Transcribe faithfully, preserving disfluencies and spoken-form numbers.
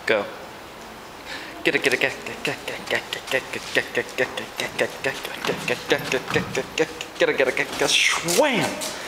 Go. Get it, get it, get it, get it, get it, get it, get it, get it, get it, get it, get it, get it, get it, schwam!